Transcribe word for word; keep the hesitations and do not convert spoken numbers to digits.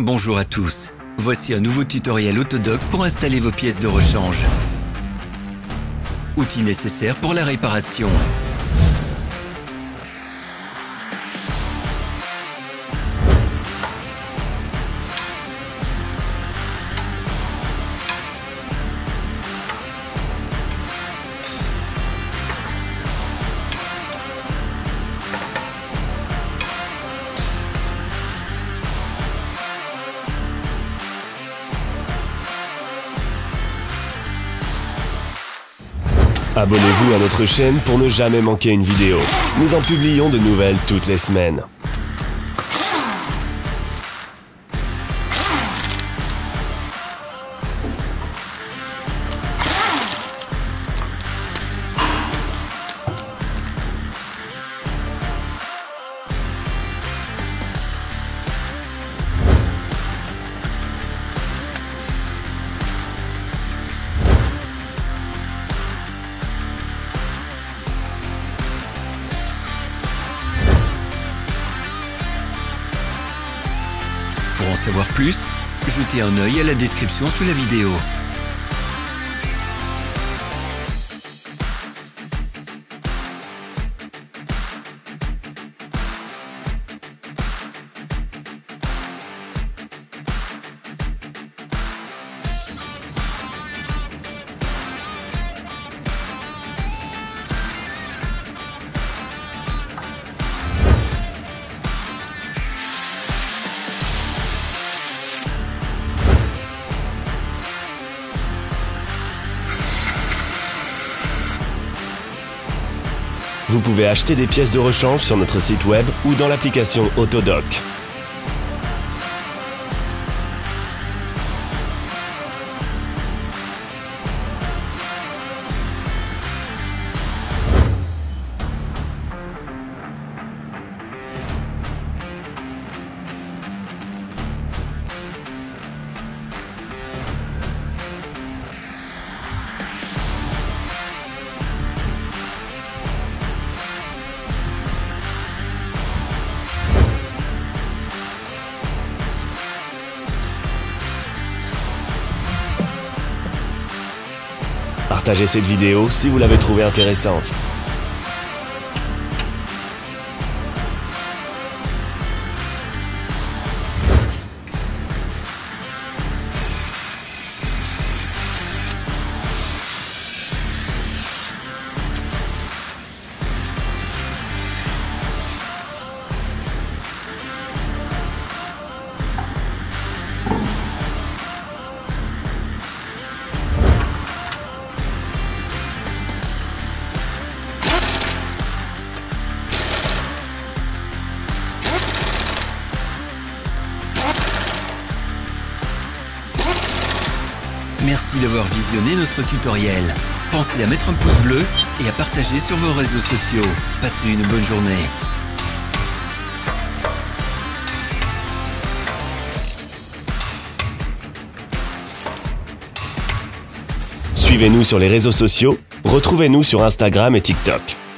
Bonjour à tous, voici un nouveau tutoriel Autodoc pour installer vos pièces de rechange. Outils nécessaires pour la réparation. Abonnez-vous à notre chaîne pour ne jamais manquer une vidéo. Nous en publions de nouvelles toutes les semaines. Pour en savoir plus, jetez un œil à la description sous la vidéo. Vous pouvez acheter des pièces de rechange sur notre site web ou dans l'application Autodoc. Partagez cette vidéo si vous l'avez trouvée intéressante. Merci d'avoir visionné notre tutoriel. Pensez à mettre un pouce bleu et à partager sur vos réseaux sociaux. Passez une bonne journée. Suivez-nous sur les réseaux sociaux, retrouvez-nous sur Instagram et TikTok.